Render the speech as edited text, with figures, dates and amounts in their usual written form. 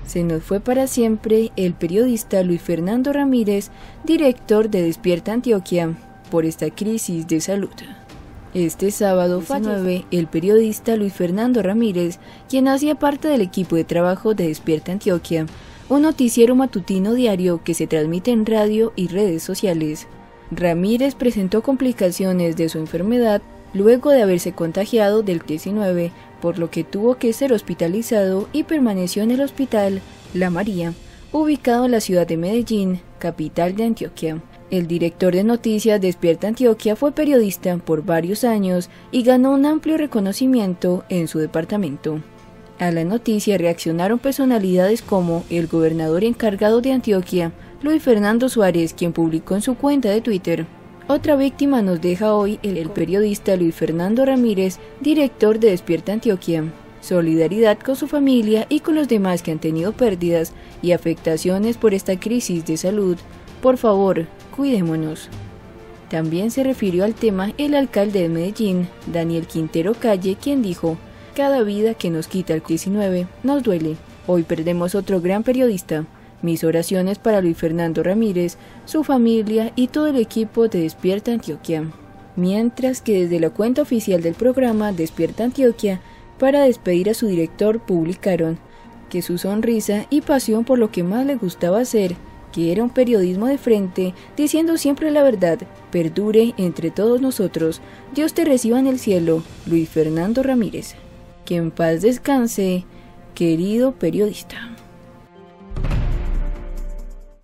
Se nos fue para siempre el periodista Luis Fernando Ramírez, director de Despierta Antioquia, por esta crisis de salud. Este sábado fallece el periodista Luis Fernando Ramírez, quien hacía parte del equipo de trabajo de Despierta Antioquia, un noticiero matutino diario que se transmite en radio y redes sociales. Ramírez presentó complicaciones de su enfermedad luego de haberse contagiado del COVID-19, por lo que tuvo que ser hospitalizado y permaneció en el hospital La María, ubicado en la ciudad de Medellín, capital de Antioquia. El director de noticias Despierta Antioquia fue periodista por varios años y ganó un amplio reconocimiento en su departamento. A la noticia reaccionaron personalidades como el gobernador encargado de Antioquia, Luis Fernando Suárez, quien publicó en su cuenta de Twitter: "Otra víctima nos deja hoy el periodista Luis Fernando Ramírez, director de Despierta Antioquia. Solidaridad con su familia y con los demás que han tenido pérdidas y afectaciones por esta crisis de salud. Por favor, cuidémonos". También se refirió al tema el alcalde de Medellín, Daniel Quintero Calle, quien dijo: "Cada vida que nos quita el COVID-19 nos duele. Hoy perdemos otro gran periodista. Mis oraciones para Luis Fernando Ramírez, su familia y todo el equipo de Despierta Antioquia". Mientras que desde la cuenta oficial del programa Despierta Antioquia, para despedir a su director, publicaron que su sonrisa y pasión por lo que más le gustaba hacer, que era un periodismo de frente, diciendo siempre la verdad, perdure entre todos nosotros. Dios te reciba en el cielo, Luis Fernando Ramírez. Que en paz descanse, querido periodista.